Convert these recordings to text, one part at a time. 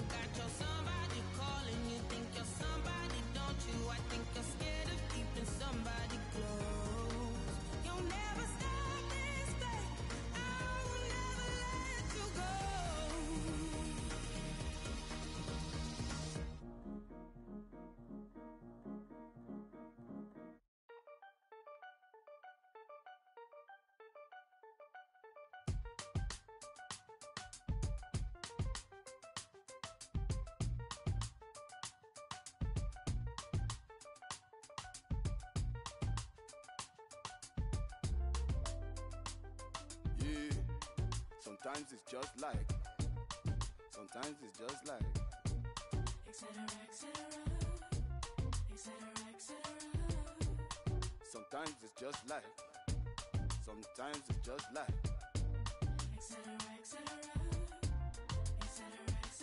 got your somebody calling. You think you're somebody, don't you? I think you're scared of keeping somebody close. You'll never stop this thing. I will never let you go. Sometimes it's just like, sometimes it's just like, etc., etc., etc., etc. sometimes it's just like, sometimes it's just like, etc., etc., etc., etc.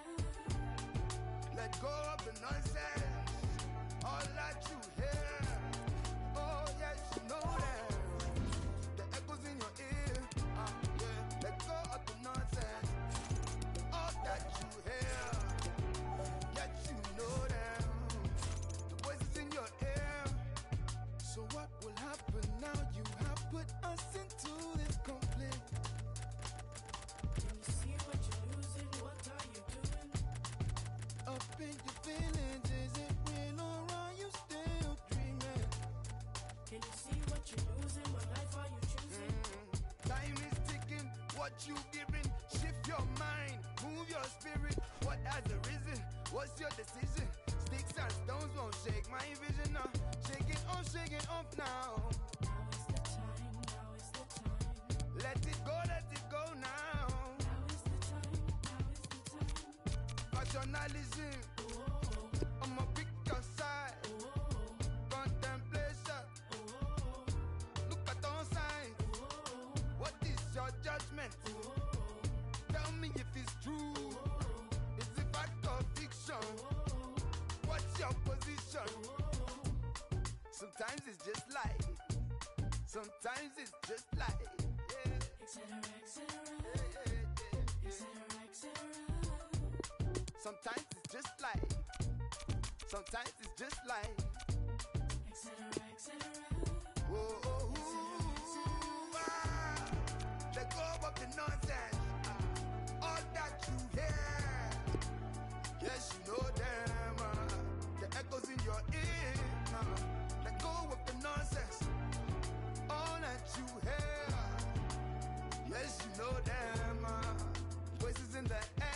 let go of the nonsense, all that you hear. Oh yes, you know that the echoes in your ear. Yeah, let go of the nonsense, all that you hear. Yet you know them, the voices in your ear. So what will happen now? You have put us into this conflict. Can you see what you're losing? What are you doing? Up in your feelings, is it real or are you still dreaming? Can you see what you're losing? What life are you choosing? Time is ticking, what you giving? Shift your mind, move your spirit. What has arisen? What's your decision? Sticks and stones won't shake my vision now. Shake it off now. Now is the time, now is the time. Let it go now. Now is the time, now is the time. Rationalism, Oh, I'ma pick your side. oh, Contemplation, oh, look at on side. oh, What is your judgment? oh, Tell me if it's true. Is it fact or fiction? What's your position? Sometimes it's just like, sometimes it's just like, yeah. etc., etc., etc., etc. Sometimes it's just like, sometimes it's just like, etc., etc. whoa, oh, ooh, let go of the nonsense, all that you hear. Yes, you know them, the echoes in your ear. Let go of the nonsense, all that you hear. Yes, you know them, voices in the air.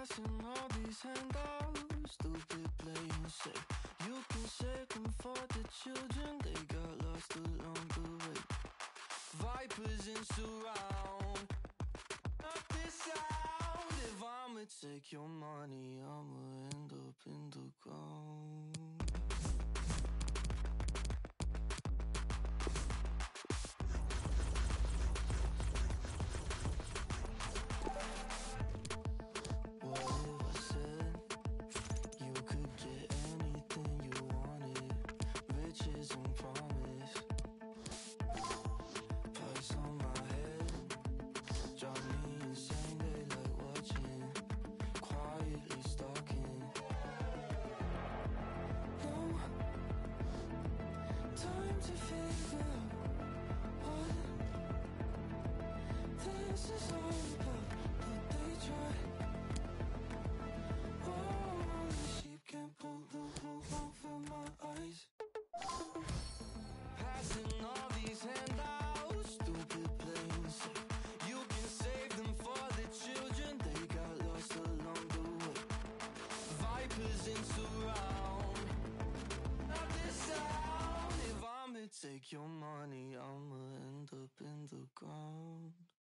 Passing all these handouts, stupid playing safe. You can save them for the children, they got lost along the way. Vipers in surround, not this sound. If I'ma take your money, I'ma end up in the ground. Take your money, I'ma end up in the ground.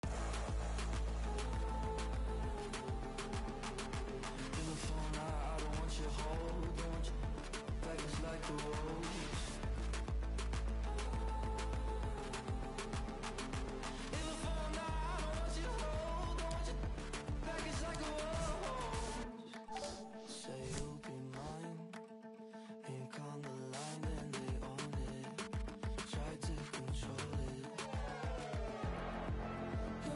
In the phone, I don't want you hold, don't want you back, it's like a rose. In the phone, I don't want you hold, don't want you back, it's like a rose. Say you'll be mine, ink on the line, then they own it. Try to control it. No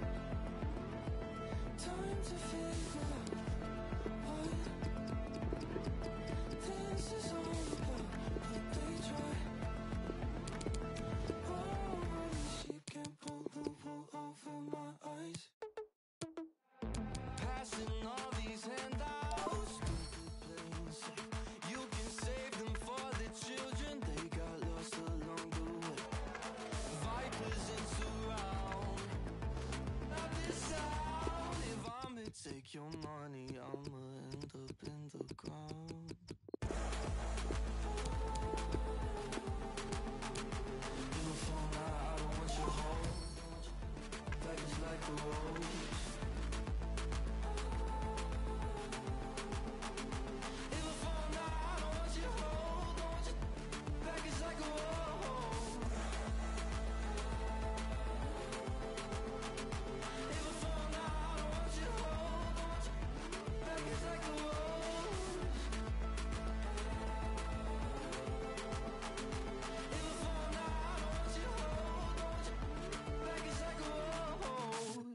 time to figure out what this is all about, but they try. Oh, the sheep can't pull the wool over my eyes. Passing all these handouts, stupid playing safe. You can save them for the children, they got lost along the way. Vipers in surround, not this sound. If I'ma take your money, I'ma end up in the ground. In the phone, I don't want you hold, back is like a rose. In the phone, I don't want you hold, don't want you back is like a rose. In the phone, I don't want you hold, don't want you back is like a rose. In the phone, I don't want you hold, don't want you back is like a rose.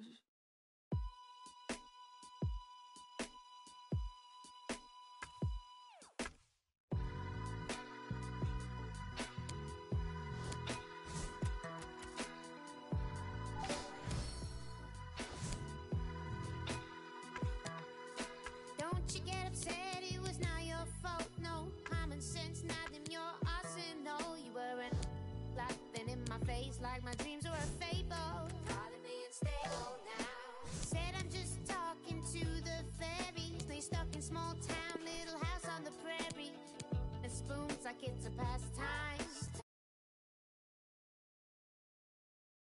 Don't you get upset, it was not your fault. No common sense, not in your arsenal. You weren't laughing in my face like my dreams were a fable. Calling me unstable now. Said I'm just talking to the fairies. They stuck in small town, little house on the prairie. And spoons like it's a pastime.